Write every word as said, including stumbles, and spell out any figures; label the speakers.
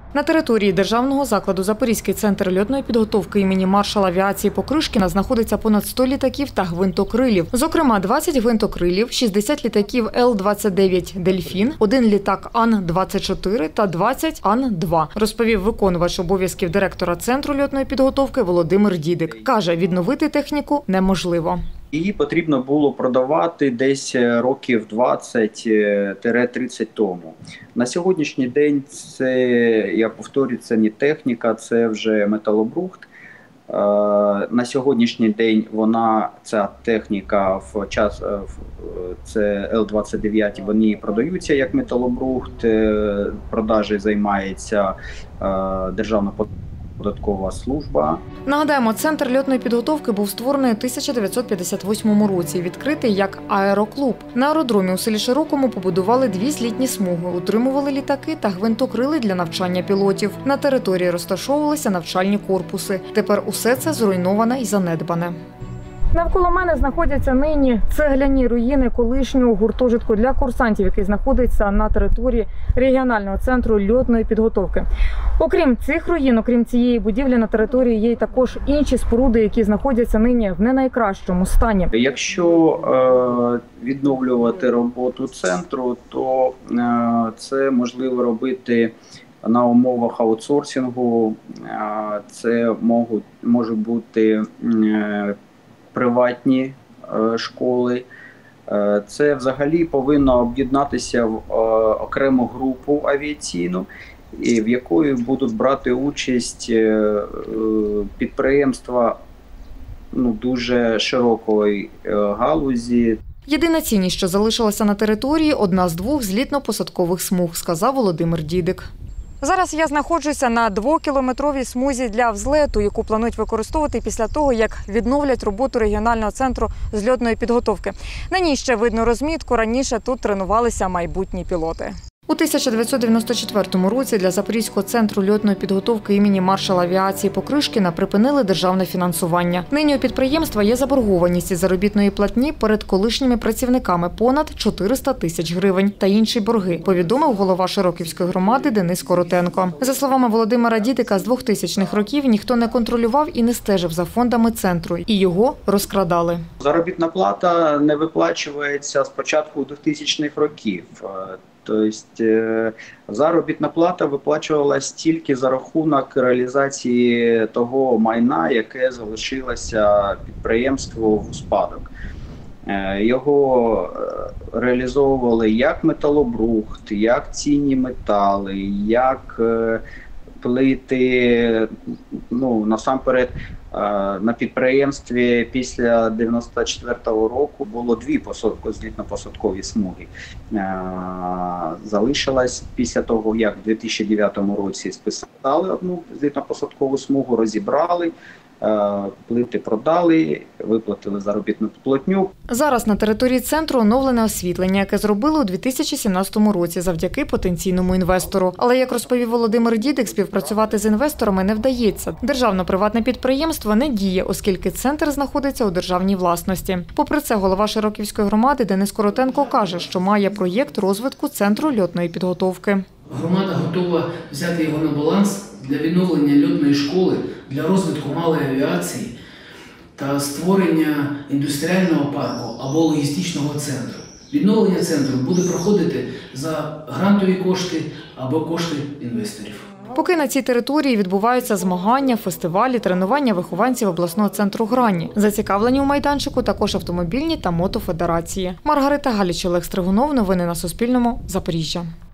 Speaker 1: На території Державного закладу «Запорізький центр льотної підготовки імені маршала авіації Покришкіна» знаходиться понад сто літаків та гвинтокрилів. Зокрема, двадцять гвинтокрилів, шістдесят літаків Ел двадцять дев'ять «Дельфін», один літак Ан двадцять чотири та двадцять Ан два, розповів виконувач обов'язків директора Центру льотної підготовки Володимир Дідик. Каже, відновити техніку неможливо.
Speaker 2: Її потрібно було продавати десь років двадцять-тридцять тому. На сьогоднішній день це, я повторюю, це не техніка, це вже металобрухт. На сьогоднішній день вона, ця техніка, в час, це Ел двадцять дев'ять, вони продаються як металобрухт, продажі займається Державна податкова служба.
Speaker 1: Нагадаємо, Центр льотної підготовки був створений у тисяча дев'ятсот п'ятдесят восьмому році, відкритий як аероклуб. На аеродромі у селі Широкому побудували дві злітні смуги, утримували літаки та гвинтокрили для навчання пілотів. На території розташовувалися навчальні корпуси. Тепер усе це зруйноване і занедбане. Навколо мене знаходяться нині цегляні руїни колишнього гуртожитку для курсантів, який знаходиться на території регіонального центру льотної підготовки. Окрім цих руїн, окрім цієї будівлі, на території є також інші споруди, які знаходяться нині в не найкращому стані.
Speaker 2: Якщо е, відновлювати роботу центру, то е, це можливо робити на умовах аутсорсингу. Е, це можуть, можуть бути е, приватні е, школи. Е, це взагалі повинно об'єднатися в е, окрему групу авіаційну, і в якої будуть брати участь е, е, підприємства ну, дуже широкої е, галузі.
Speaker 1: Єдина цінність, що залишилася на території – одна з двох злітно-посадкових смуг, сказав Володимир Дідик. Зараз я знаходжуся на двокілометровій смузі для взлету, яку планують використовувати після того, як відновлять роботу регіонального центру з льотної підготовки. На ній ще видно розмітку, раніше тут тренувалися майбутні пілоти. У тисяча дев'ятсот дев'яносто четвертому році для Запорізького центру льотної підготовки імені маршала авіації Покришкіна припинили державне фінансування. Нині у підприємства є заборгованість із заробітної платні перед колишніми працівниками понад чотириста тисяч гривень та інші борги, повідомив голова Широківської громади Денис Коротенко. За словами Володимира Дідика, з двохтисячних років ніхто не контролював і не стежив за фондами центру, і його розкрадали.
Speaker 2: Заробітна плата не виплачується з початку двохтисячних років. Тобто заробітна плата виплачувалась тільки за рахунок реалізації того майна, яке залишилося підприємству в спадок. Його реалізовували як металобрухт, як цінні метали, як плити, ну, насамперед. На підприємстві після дев'яносто четвертого року було дві злітно-посадкові смуги. Залишилось після того, як в дві тисячі дев'ятому році списали одну злітно-посадкову смугу, розібрали, плити продали, виплатили заробітну платню.
Speaker 1: Зараз на території центру оновлене освітлення, яке зробили у дві тисячі сімнадцятому році завдяки потенційному інвестору. Але, як розповів Володимир Дідик, співпрацювати з інвесторами не вдається. Державно-приватне підприємство не діє, оскільки центр знаходиться у державній власності. Попри це, голова Широківської громади Денис Коротенко каже, що має проєкт розвитку центру льотної підготовки.
Speaker 3: Громада готова взяти його на баланс для відновлення льотної школи, для розвитку малої авіації та створення індустріального парку або логістичного центру. Відновлення центру буде проходити за грантові кошти або кошти інвесторів.
Speaker 1: Поки на цій території відбуваються змагання, фестивалі, тренування вихованців обласного центру «Грані». Зацікавлені у майданчику також автомобільні та мотофедерації. Маргарита Галіч, Олег Стригунов. Новини на Суспільному. Запоріжжя.